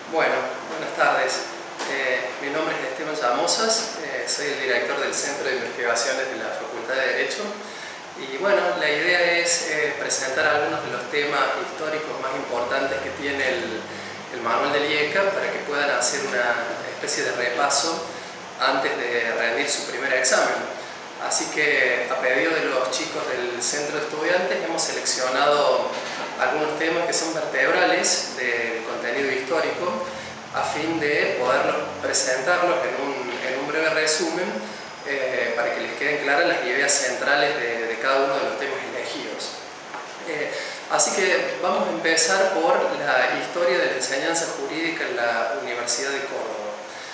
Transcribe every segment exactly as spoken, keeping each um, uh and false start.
Bueno, buenas tardes. Eh, mi nombre es Esteban Llamosas, eh, soy el director del Centro de Investigaciones de la Facultad de Derecho y bueno, la idea es eh, presentar algunos de los temas históricos más importantes que tiene el, el manual del IECA para que puedan hacer una especie de repaso antes de rendir su primer examen. Así que a pedido de los chicos del Centro de Estudiantes hemos seleccionado algunos temas que son vertebrales del contenido histórico a fin de poderlos presentarlos en un, en un breve resumen eh, para que les queden claras las ideas centrales de, de cada uno de los temas elegidos. Eh, así que vamos a empezar por la historia de la enseñanza jurídica en la Universidad de Córdoba.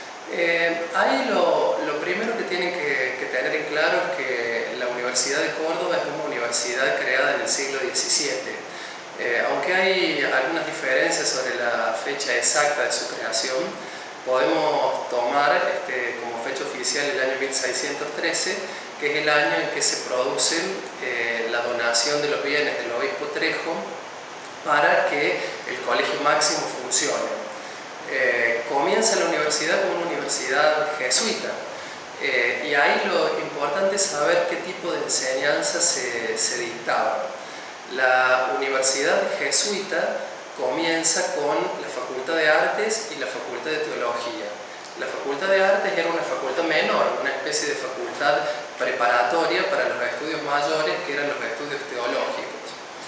Eh, ahí lo, lo primero que tienen que, que tener en claro es que la Universidad de Córdoba es una universidad creada en el siglo diecisiete. Eh, aunque hay algunas diferencias sobre la fecha exacta de su creación, podemos tomar este, como fecha oficial el año mil seiscientos trece, que es el año en que se produce eh, la donación de los bienes del obispo Trejo para que el Colegio Máximo funcione. Eh, comienza la universidad como una universidad jesuita eh, y ahí lo importante es saber qué tipo de enseñanza se, se dictaba. La universidad jesuita comienza con la Facultad de Artes y la Facultad de Teología. La Facultad de Artes era una facultad menor, una especie de facultad preparatoria para los estudios mayores, que eran los estudios teológicos.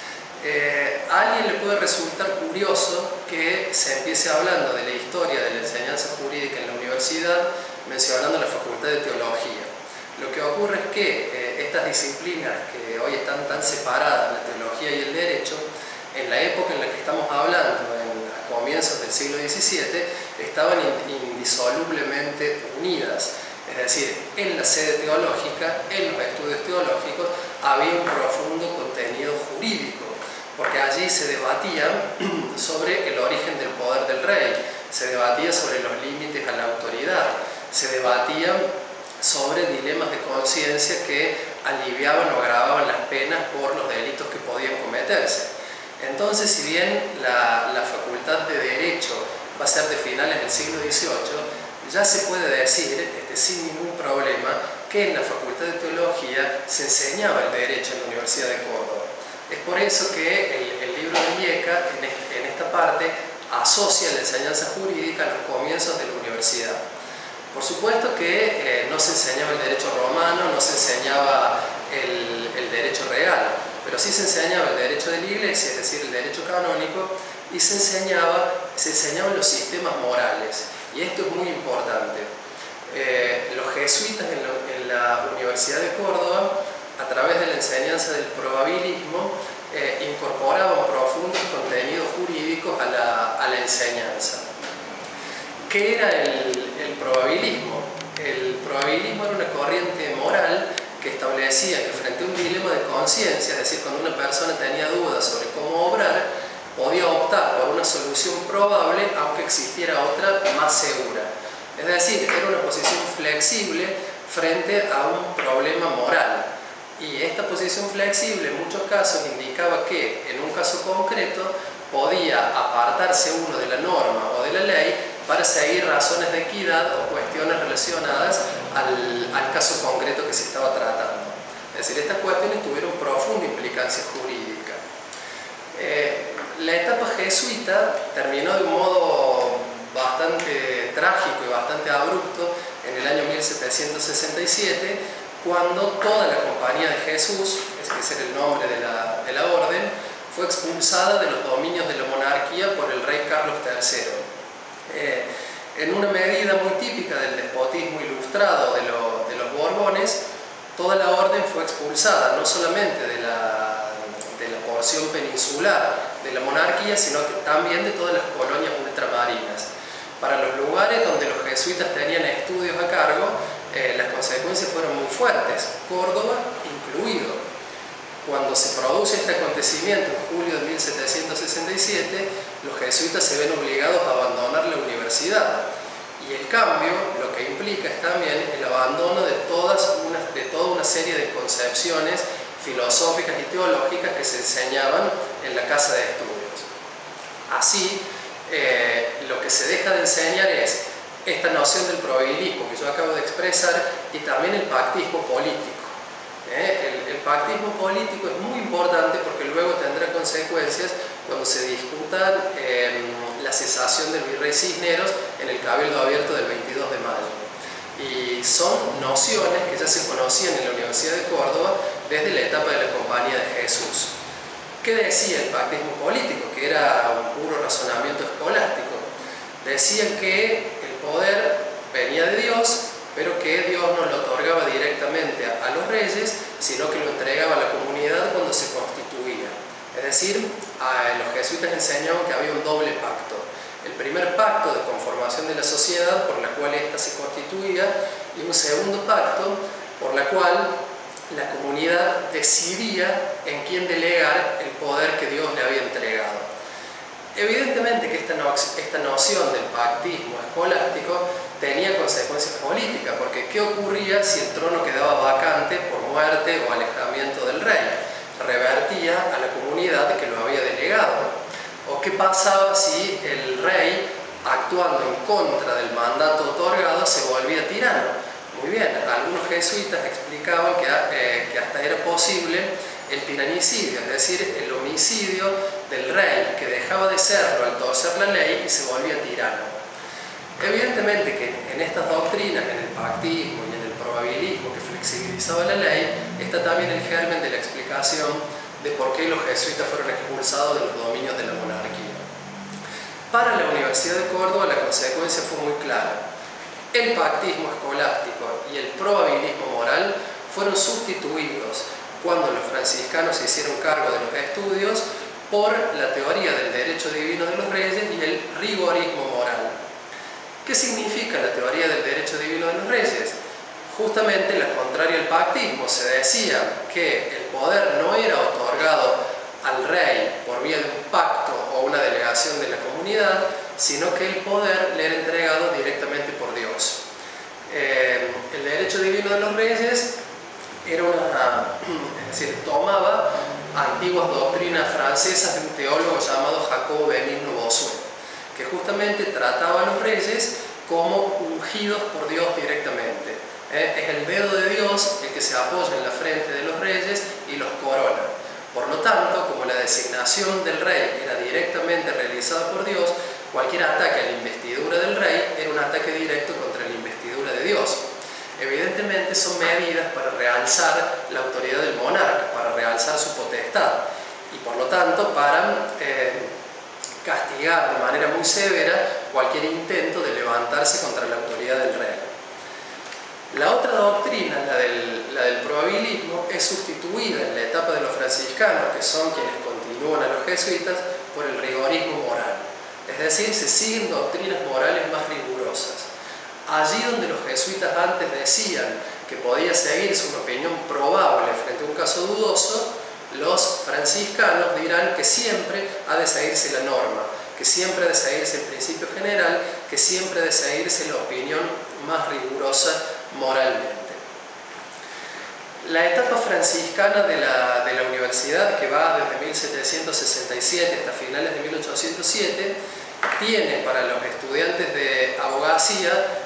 Eh, a alguien le puede resultar curioso que se empiece hablando de la historia de la enseñanza jurídica en la universidad mencionando la Facultad de Teología. Lo que ocurre es que eh, estas disciplinas que hoy están tan separadas, la teología y el derecho, en la época en la que estamos hablando, en, a comienzos del siglo diecisiete, estaban indisolublemente unidas. Es decir, en la sede teológica, en los estudios teológicos, había un profundo contenido jurídico, porque allí se debatía sobre el origen del poder del rey, se debatía sobre los límites a la autoridad, se debatía sobre dilemas de conciencia que aliviaban o agravaban las penas por los delitos que podían cometerse. Entonces, si bien la, la Facultad de Derecho va a ser de finales del siglo dieciocho, ya se puede decir, este, sin ningún problema, que en la Facultad de Teología se enseñaba el derecho en la Universidad de Córdoba. Es por eso que el, el libro de IECA, en, este, en esta parte, asocia la enseñanza jurídica a los comienzos de la universidad. Por supuesto que eh, no se enseñaba el derecho romano, no se enseñaba el, el derecho real, pero sí se enseñaba el derecho de la Iglesia, es decir, el derecho canónico, y se, enseñaba, se enseñaban los sistemas morales. Y esto es muy importante. Eh, los jesuitas en la, en la Universidad de Córdoba, a través de la enseñanza del probabilismo, eh, incorporaban profundos contenidos jurídicos a la, a la enseñanza. ¿Qué era el, el probabilismo? El probabilismo era una corriente moral que establecía que frente a un dilema de conciencia, es decir, cuando una persona tenía dudas sobre cómo obrar, podía optar por una solución probable aunque existiera otra más segura. Es decir, era una posición flexible frente a un problema moral. Y esta posición flexible en muchos casos indicaba que en un caso concreto podía apartarse uno de la norma o de la ley para seguir razones de equidad o cuestiones relacionadas al, al caso concreto que se estaba tratando. Es decir, estas cuestiones tuvieron profunda implicancia jurídica. Eh, la etapa jesuita terminó de un modo bastante trágico y bastante abrupto en el año mil setecientos sesenta y siete, cuando toda la Compañía de Jesús, ese era el nombre de la, de la orden, fue expulsada de los dominios de la monarquía por el rey Carlos tercero. Eh, en una medida muy típica del despotismo ilustrado de, lo, de los Borbones, toda la orden fue expulsada, no solamente de la, de la porción peninsular de la monarquía, sino que también de todas las colonias ultramarinas. Para los lugares donde los jesuitas tenían estudios a cargo, eh, las consecuencias fueron muy fuertes, Córdoba incluido. Cuando se produce este acontecimiento en julio de mil setecientos sesenta y siete, los jesuitas se ven obligados a abandonar la universidad. Y el cambio lo que implica es también el abandono de, todas una, de toda una serie de concepciones filosóficas y teológicas que se enseñaban en la casa de estudios. Así, eh, lo que se deja de enseñar es esta noción del probabilismo que yo acabo de expresar y también el pactismo político. ¿eh? El, el pactismo político es muy importante porque luego tendrá consecuencias cuando se discuta eh, la cesación del virrey Cisneros en el Cabildo Abierto del veintidós de mayo. Y son nociones que ya se conocían en la Universidad de Córdoba desde la etapa de la Compañía de Jesús. ¿Qué decía el pactismo político? Que era un puro razonamiento escolástico. Decían que el poder venía de Dios, pero que Dios no lo otorgaba directamente a, a los reyes, sino que lo entregaba a la comunidad cuando se constituía. Es decir, a, los jesuitas enseñaban que había un doble pacto. El primer pacto de conformación de la sociedad por la cual ésta se constituía y un segundo pacto por la cual la comunidad decidía en quién delegar el poder que Dios le había entregado. Evidentemente que esta, no, esta noción del pactismo escolástico tenía consecuencias políticas, porque ¿qué ocurría si el trono quedaba vacante por muerte o alejamiento del rey? Revertía a la comunidad que lo había delegado. ¿O qué pasaba si el rey, actuando en contra del mandato otorgado, se volvía tirano? Muy bien, algunos jesuitas explicaban que, eh, que hasta era posible el tiranicidio, es decir, el homicidio del rey, que dejaba de serlo al torcer la ley y se volvía tirano. Evidentemente que en estas doctrinas, en el pactismo y en el probabilismo que flexibilizaba la ley, está también el germen de la explicación de por qué los jesuitas fueron expulsados de los dominios de la monarquía. Para la Universidad de Córdoba la consecuencia fue muy clara. El pactismo escolástico y el probabilismo moral fueron sustituidos cuando los franciscanos se hicieron cargo de los estudios por la teoría del derecho divino de los reyes y el rigorismo moral. ¿Qué significa la teoría del derecho divino de los reyes? Justamente la contraria al pactismo. Se decía que el poder no era otorgado al rey por vía de un pacto o una delegación de la comunidad, sino que el poder le era entregado directamente por Dios. Eh, el derecho divino de los reyes era una, es decir, tomaba antiguas doctrinas francesas de un teólogo llamado Jacobo Benigno Bossuet, que justamente trataba a los reyes como ungidos por Dios directamente. Eh, es el dedo de Dios el que se apoya en la frente de los reyes y los corona. Por lo tanto, como la designación del rey era directamente realizada por Dios, cualquier ataque a la investidura del rey era un ataque directo contra la investidura de Dios. Evidentemente son medidas para realzar la autoridad del monarca, para realzar su potestad y por lo tanto para eh, castigar de manera muy severa cualquier intento de levantarse contra la autoridad del rey. La otra doctrina, la del, la del probabilismo, es sustituida en la etapa de los franciscanos, que son quienes continúan a los jesuitas, por el rigorismo moral. Es decir, se siguen doctrinas morales más rigurosas. Allí donde los jesuitas antes decían que podía seguirse una opinión probable frente a un caso dudoso, los franciscanos dirán que siempre ha de seguirse la norma, que siempre ha de seguirse el principio general, que siempre ha de seguirse la opinión más rigurosa moralmente. La etapa franciscana de la, de la universidad, que va desde mil setecientos sesenta y siete hasta finales de mil ochocientos siete, tiene para los estudiantes de abogacía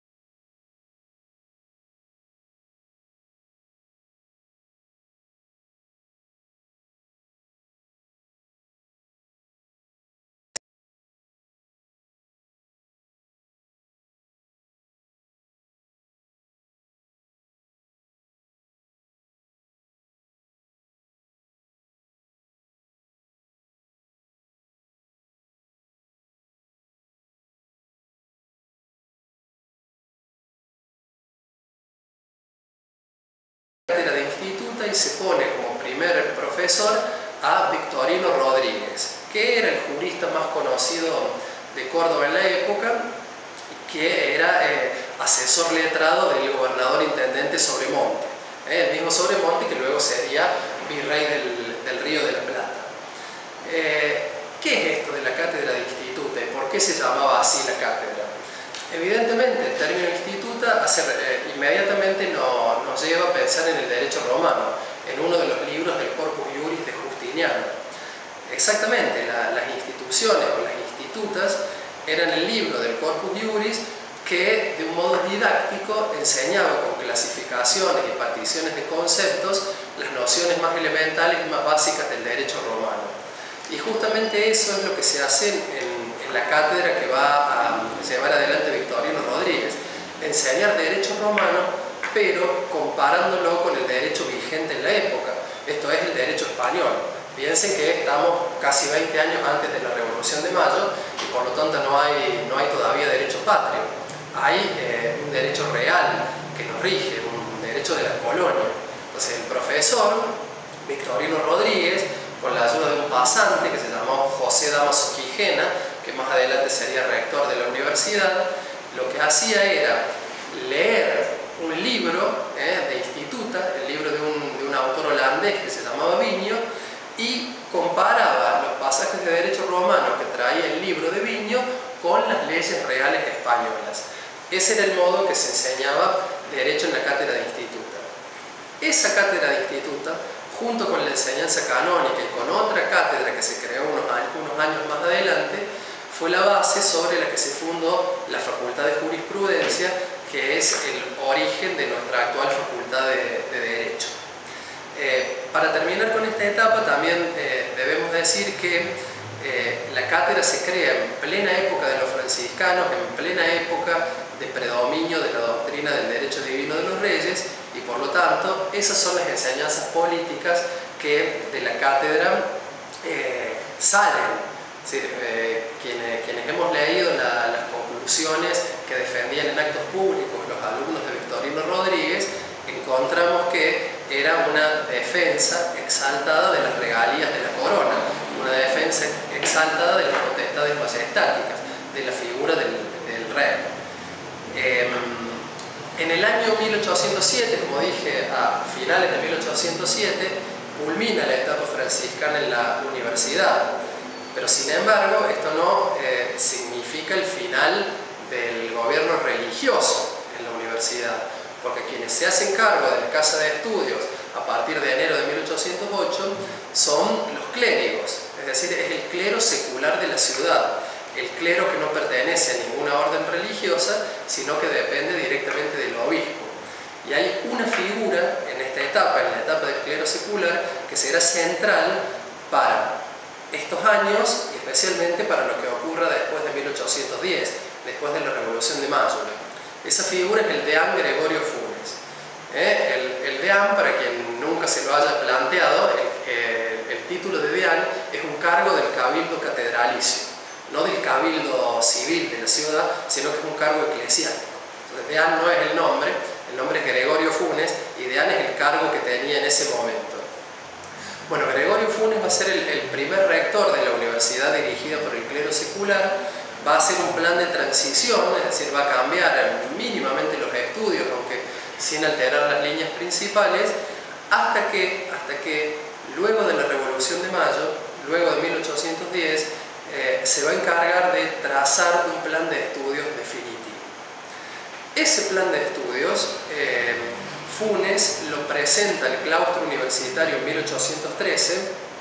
de instituta y se pone como primer profesor a Victorino Rodríguez, que era el jurista más conocido de Córdoba en la época, que era eh, asesor letrado del gobernador intendente Sobremonte, eh, el mismo Sobremonte que luego sería virrey del, del Río de la Plata. Eh, ¿Qué es esto de la cátedra de instituta y por qué se llamaba así la cátedra? Evidentemente, el término instituta hace, eh, inmediatamente no, nos lleva a pensar en el derecho romano, en uno de los libros del Corpus Juris de Justiniano. Exactamente, la, las instituciones o las instituciones Institutas eran el libro del Corpus Juris que de un modo didáctico enseñaba con clasificaciones y particiones de conceptos las nociones más elementales y más básicas del derecho romano. Y justamente eso es lo que se hace en, en la cátedra que va a llevar adelante Victorino Rodríguez: enseñar derecho romano, pero comparándolo con el derecho vigente en la época, esto es el derecho español. Piensen que estamos casi veinte años antes de la Revolución de Mayo y por lo tanto no hay, no hay todavía derecho patrio. Hay eh, un derecho real que nos rige, un derecho de la colonia. Entonces el profesor Victorino Rodríguez, con la ayuda de un pasante que se llamó José Damaso Quijena, que más adelante sería rector de la universidad, lo que hacía era leer un libro eh, de Instituta, el libro de un, de un autor holandés que se llamaba Viño, y comparaba los pasajes de derecho romano que traía el libro de Viño con las leyes reales españolas. Ese era el modo que se enseñaba derecho en la cátedra de Instituta. Esa cátedra de Instituta, junto con la enseñanza canónica y con otra cátedra que se creó unos, unos años más adelante, fue la base sobre la que se fundó la Facultad de Jurisprudencia, que es el origen de nuestra actual Facultad de, de Derecho. Eh, para terminar con esta etapa, también eh, debemos decir que eh, la cátedra se crea en plena época de los franciscanos, en plena época de predominio de la doctrina del derecho divino de los reyes, y por lo tanto esas son las enseñanzas políticas que de la cátedra eh, salen. Es decir, eh, quienes, quienes hemos leído la, las conclusiones que defendían en actos públicos los alumnos de Victorino Rodríguez, encontramos que era una defensa exaltada de las regalías de la corona, una defensa exaltada de las potestades majestáticas, de la figura del, del rey. Eh, en el año mil ochocientos siete, como dije, a finales de mil ochocientos siete, culmina la etapa franciscana en la universidad. Pero sin embargo, esto no eh, significa el final del gobierno religioso en la universidad, porque quienes se hacen cargo de la casa de estudios a partir de enero de mil ochocientos ocho son los clérigos, es decir, es el clero secular de la ciudad, el clero que no pertenece a ninguna orden religiosa, sino que depende directamente del obispo. Y hay una figura en esta etapa, en la etapa del clero secular, que será central para estos años y especialmente para lo que ocurra después de mil ochocientos diez, después de la Revolución de Mayo. Esa figura es el deán Gregorio Funes. ¿Eh? El, el deán, para quien nunca se lo haya planteado, el, el, el título de deán es un cargo del cabildo catedralicio, no del cabildo civil de la ciudad, sino que es un cargo eclesiástico. Entonces, deán no es el nombre, el nombre es Gregorio Funes y deán es el cargo que tenía en ese momento. Bueno, Gregorio Funes va a ser el, el primer rector de la universidad dirigida por el clero secular, va a hacer un plan de transición, es decir, va a cambiar mínimamente los estudios, aunque sin alterar las líneas principales, hasta que, hasta que luego de la Revolución de Mayo, luego de mil ochocientos diez, eh, se va a encargar de trazar un plan de estudios definitivo. Ese plan de estudios, eh, Funes lo presenta al claustro universitario en mil ochocientos trece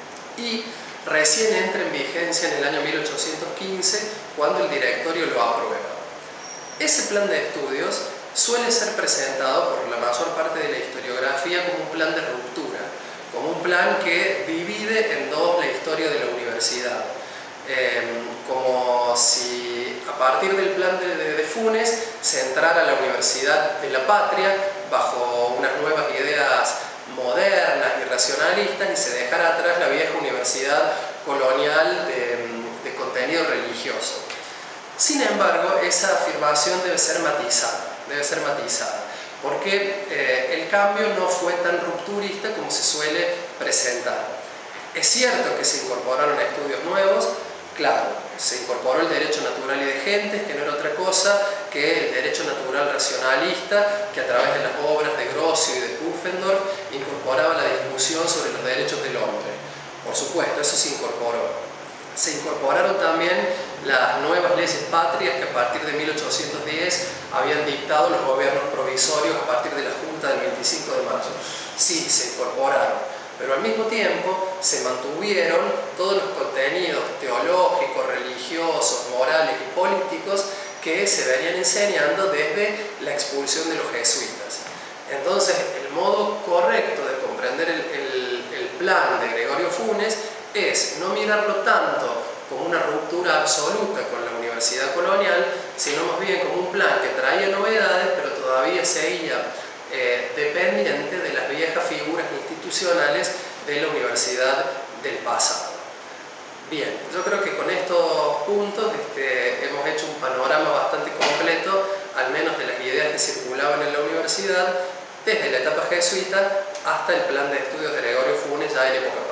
y recién entra en vigencia en el año mil ochocientos quince, cuando el directorio lo aprueba. Ese plan de estudios suele ser presentado por la mayor parte de la historiografía como un plan de ruptura, como un plan que divide en dos la historia de la universidad. Eh, como si a partir del plan de, de, de Funes se entrara la universidad de la patria bajo unas nuevas ideas modernas y racionalistas y se dejara atrás la vieja universidad colonial de, de contenido religioso. Sin embargo, esa afirmación debe ser matizada, debe ser matizada, porque eh, el cambio no fue tan rupturista como se suele presentar. Es cierto que se incorporaron estudios nuevos, claro, se incorporó el derecho natural y de gentes, que no era otra cosa que el derecho natural racionalista, que a través de las obras de Grocio y de Pufendorf incorporaba la discusión sobre los derechos del hombre. Por supuesto, eso se incorporó. Se incorporaron también las nuevas leyes patrias que a partir de mil ochocientos diez habían dictado los gobiernos provisorios a partir de la Junta del veinticinco de mayo. Sí, se incorporaron. pero al mismo tiempo se mantuvieron todos los contenidos teológicos, religiosos, morales y políticos que se venían enseñando desde la expulsión de los jesuitas. Entonces, el modo correcto de comprender el, el, el plan de Gregorio Funes es no mirarlo tanto como una ruptura absoluta con la universidad colonial, sino más bien como un plan que traía novedades, pero todavía seguía eh, dependiente de las viejas figuras institucionales de la universidad del pasado. Bien, yo creo que con estos puntos este, hemos hecho un panorama bastante completo, al menos de las ideas que circulaban en la universidad, desde la etapa jesuita hasta el plan de estudios de Gregorio Funes ya en época